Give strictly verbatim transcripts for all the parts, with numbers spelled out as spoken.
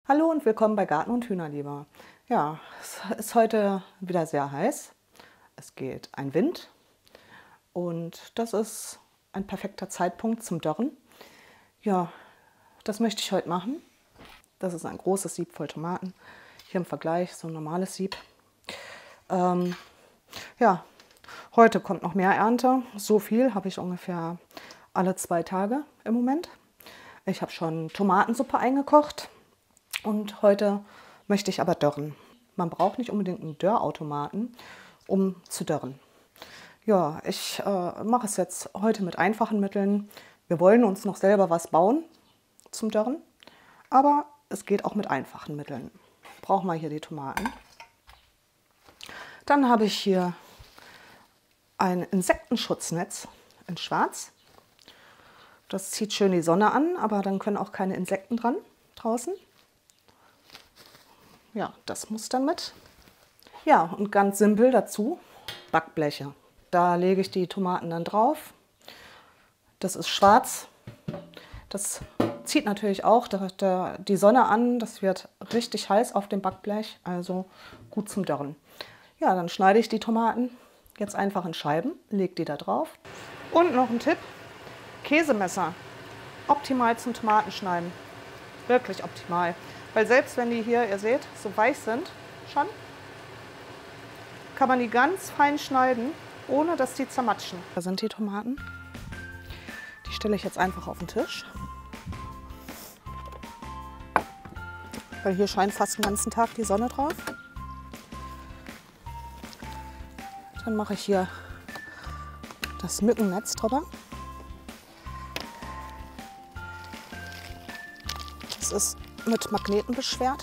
Hallo und willkommen bei Garten und Hühnerliebe. Ja, es ist heute wieder sehr heiß. Es geht ein Wind und das ist ein perfekter Zeitpunkt zum Dörren. Ja, das möchte ich heute machen. Das ist ein großes Sieb voll Tomaten. Hier im Vergleich so ein normales Sieb. Ähm, ja, heute kommt noch mehr Ernte. So viel habe ich ungefähr alle zwei Tage im Moment. Ich habe schon Tomatensuppe eingekocht. Und heute möchte ich aber dörren. Man braucht nicht unbedingt einen Dörrautomaten, um zu dörren. Ja, ich äh, mache es jetzt heute mit einfachen Mitteln. Wir wollen uns noch selber was bauen zum Dörren, aber es geht auch mit einfachen Mitteln. Brauchen wir hier die Tomaten. Dann habe ich hier ein Insektenschutznetz in Schwarz. Das zieht schön die Sonne an, aber dann können auch keine Insekten dran draußen. Ja, das muss dann mit. Ja, und ganz simpel dazu Backbleche. Da lege ich die Tomaten dann drauf. Das ist schwarz. Das zieht natürlich auch die Sonne an. Das wird richtig heiß auf dem Backblech, also gut zum Dörren. Ja, dann schneide ich die Tomaten jetzt einfach in Scheiben, lege die da drauf. Und noch ein Tipp, Käsemesser. Optimal zum Tomatenschneiden. Wirklich optimal. Weil selbst wenn die hier, ihr seht, so weich sind, schon, kann man die ganz fein schneiden, ohne dass die zermatschen. Da sind die Tomaten. Die stelle ich jetzt einfach auf den Tisch. Weil hier scheint fast den ganzen Tag die Sonne drauf. Dann mache ich hier das Mückennetz drüber. Das ist mit Magneten beschwert.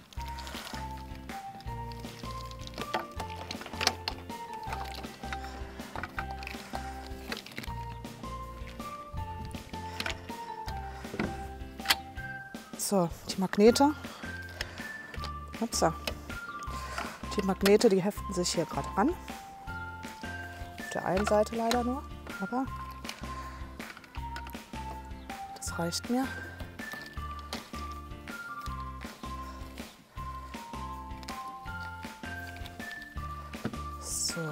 So, die Magnete. Upsa. Die Magnete, die heften sich hier gerade an. Auf der einen Seite leider nur, aber das reicht mir. So.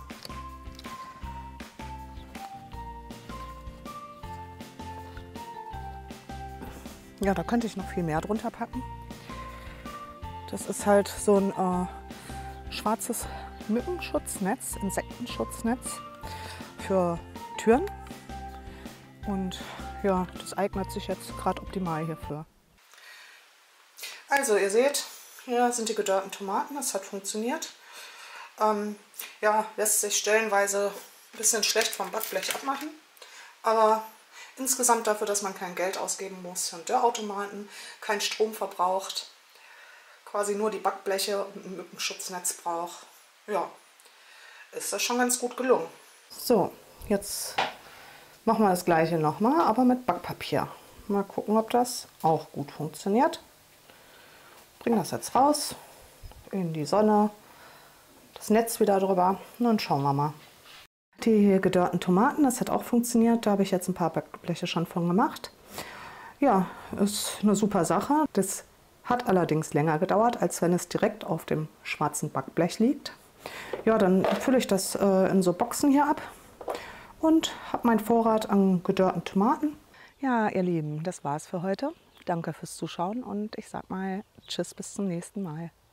Ja, da könnte ich noch viel mehr drunter packen. Das ist halt so ein äh, schwarzes Mückenschutznetz, Insektenschutznetz für Türen. Und ja, das eignet sich jetzt gerade optimal hierfür. Also ihr seht, hier sind die gedörrten Tomaten, das hat funktioniert. Ähm, ja, lässt sich stellenweise ein bisschen schlecht vom Backblech abmachen, aber insgesamt dafür, dass man kein Geld ausgeben muss für einen Dörrautomaten, keinen Strom verbraucht, quasi nur die Backbleche und ein Mückenschutznetz braucht, ja, ist das schon ganz gut gelungen. So, jetzt machen wir das gleiche nochmal, aber mit Backpapier. Mal gucken, ob das auch gut funktioniert. Bring das jetzt raus in die Sonne. Das Netz wieder drüber und dann schauen wir mal. Die hier gedörrten Tomaten, das hat auch funktioniert. Da habe ich jetzt ein paar Backbleche schon von gemacht. Ja, ist eine super Sache. Das hat allerdings länger gedauert, als wenn es direkt auf dem schwarzen Backblech liegt. Ja, dann fülle ich das äh, in so Boxen hier ab und habe meinen Vorrat an gedörrten Tomaten. Ja, ihr Lieben, das war's für heute. Danke fürs Zuschauen und ich sag mal tschüss, bis zum nächsten Mal.